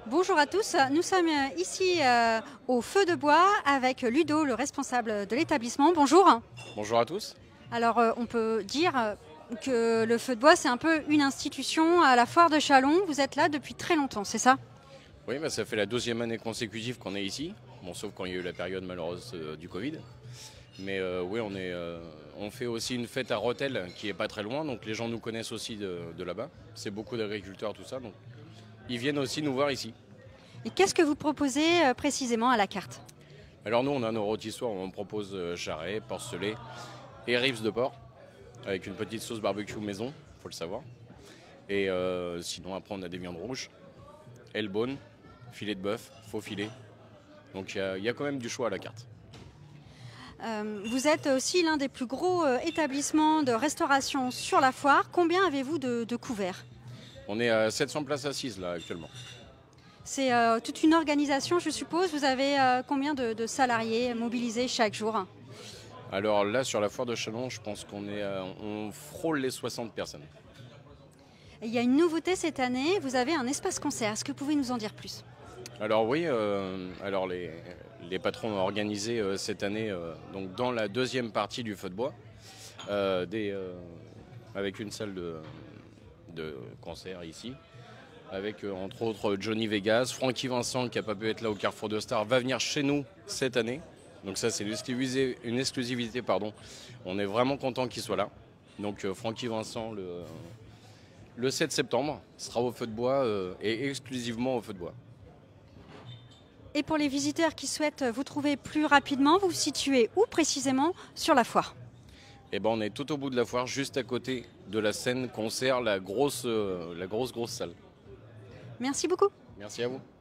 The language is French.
Bonjour à tous, nous sommes ici au Feu de Bois avec Ludo, le responsable de l'établissement. Bonjour. Bonjour à tous. Alors on peut dire que le Feu de Bois c'est un peu une institution à la foire de Châlons. Vous êtes là depuis très longtemps, c'est ça? Oui, ça fait la 2e année consécutive qu'on est ici, bon, sauf quand il y a eu la période malheureuse du Covid. Mais oui, on fait aussi une fête à Rethel qui est pas très loin, donc les gens nous connaissent aussi de là-bas. C'est beaucoup d'agriculteurs, tout ça, donc ils viennent aussi nous voir ici. Et qu'est-ce que vous proposez précisément à la carte? Alors nous, on a nos rôtissoirs, on propose jarret, porcelet et rives de porc, avec une petite sauce barbecue maison, faut le savoir. Et sinon, après, on a des viandes rouges, L-bone, filet de bœuf, faux filet. Donc il y a quand même du choix à la carte. Vous êtes aussi l'un des plus gros établissements de restauration sur la foire. Combien avez-vous de couverts? On est à 700 places assises là actuellement. C'est toute une organisation, je suppose. Vous avez combien de salariés mobilisés chaque jour? Alors là, sur la foire de Châlons, je pense on frôle les 60 personnes. Il y a une nouveauté cette année, vous avez un espace concert. Est-ce que vous pouvez nous en dire plus? Alors oui, alors les patrons ont organisé cette année, donc dans la 2e partie du Feu de Bois, avec une salle de concert ici, avec entre autres Johnny Vegas, Francky Vincent qui n'a pas pu être là au Carrefour de Stars, va venir chez nous cette année. Donc ça c'est une exclusivité, pardon. On est vraiment content qu'il soit là. Donc Francky Vincent le 7 septembre sera au Feu de Bois et exclusivement au Feu de Bois. Et pour les visiteurs qui souhaitent vous trouver plus rapidement, vous vous situez où précisément sur la foire? Eh ben, on est tout au bout de la foire, juste à côté de la scène concert, la grosse salle. Merci beaucoup. Merci à vous.